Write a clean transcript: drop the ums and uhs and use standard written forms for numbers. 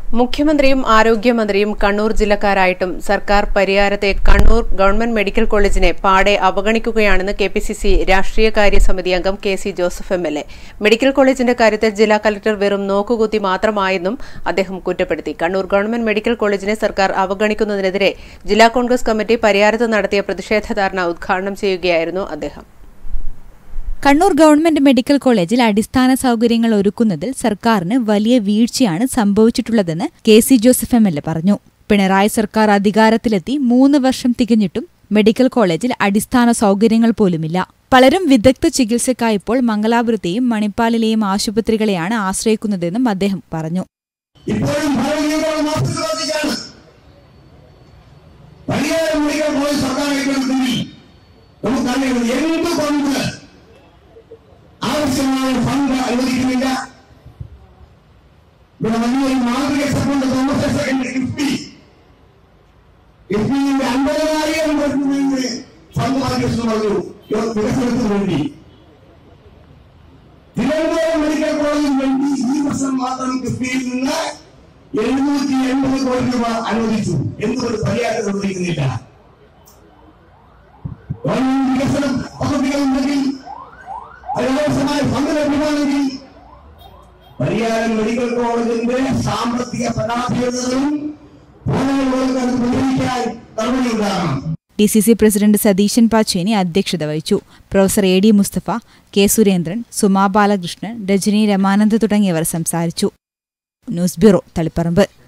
മുഖ്യമന്ത്രിയും ആരോഗ്യമന്ത്രിയും കണ്ണൂർ ജില്ലക്കാരായിട്ടും സർക്കാർ പരിയാരത്തെ Kannur government medical കോളേജിനെ പാടെ അവഗണിക്കുകയാണെന്ന് കെപിസിസി രാഷ്ട്രീയകാര്യ സമിതി അംഗം കെ.സി. Joseph MLA. മെഡിക്കൽ കോളേജിന്റെ കാര്യത്തിൽ ജില്ലാ കളക്ടർ വെറും നോക്കുകുത്തി മാത്രമായെന്നും അദ്ദേഹം കുറ്റപ്പെടുത്തി. കണ്ണൂർ ഗവൺമെന്റ് മെഡിക്കൽ കോളേജിനെ സർക്കാർ അവഗണിക്കുന്നതിനെതിരെ ജില്ലാ കോൺഗ്രസ് കമ്മിറ്റി പരിയാരത്ത് നടത്തിയ പ്രതിഷേധ ധർണ ഉദ്ഘാടനം ചെയ്യുകയായിരുന്നു അദ്ദേഹം. കണ്ണൂർ ഗവൺമെന്റ് മെഡിക്കൽ കോളേജിൽ അടിസ്ഥാന സൗകര്യങ്ങൾ ഒരുക്കുന്നതിൽ സർക്കാരിന് വലിയ വീഴ്ചയാണ് സംഭവിച്ചിട്ടുള്ളതെന്ന് കെ.സി. Joseph MLA. പറഞ്ഞു. പിണറായി സർക്കാർ അധികാരത്തിലെത്തി 3 വർഷം തികഞ്ഞിട്ടും മെഡിക്കൽ കോളേജിൽ അടിസ്ഥാന സൗകര്യങ്ങൾ പോലുമില്ല. പലരും വിദഗ്ധ ചികിത്സയ്ക്കായപ്പോൾ മംഗലാപുരത്തെയും മണിപ്പാലിലെയും ആശുപത്രികളെയാണ് ആശ്രയിക്കുന്നതെന്നും അദ്ദേഹം പറഞ്ഞു. ആവശ്യമായ ഫണ്ട് അനുവദിക്കുന്നില്ല. ഇവിടെ വലിയൊരു മാതൃക ഫണ്ട് കിഫ്ബിയുടെ 50,000 ഫണ്ട് പറഞ്ഞു വികസനത്തിന് വേണ്ടി. തിരുവനന്തപുരം മെഡിക്കൽ കോളേജിന് വേണ്ടി ഈ വർഷം മാത്രം കിഫ്ബിയിൽ നിന്ന് 780 കോടി രൂപ അനുവദിച്ചു. എന്തുകൊണ്ട് പരിഹാരം നിർവഹിക്കുന്നില്ല? വികസന പദ്ധതികളുണ്ടെങ്കിൽ അതിനാവശ്യമായ ഫണ്ട് ലഭ്യമാണെങ്കിൽ പരിയാരം മെഡിക്കൽ കോളേജിന്റെ സാമ്പത്തിക പരാധീനതകളും പരിഹരിക്കാൻ നടപടിയുണ്ടാകണം. ഡിസിസി പ്രസിഡന്റ് സതീശൻ പാച്ചേനി അധ്യക്ഷത വഹിച്ചു. Professor A D. Mustafa, K. Surendran, Suma Balakrishnan, Rajani Ramanand തുടങ്ങിയവർ സംസാരിച്ചു. News bureau, Taliparamba.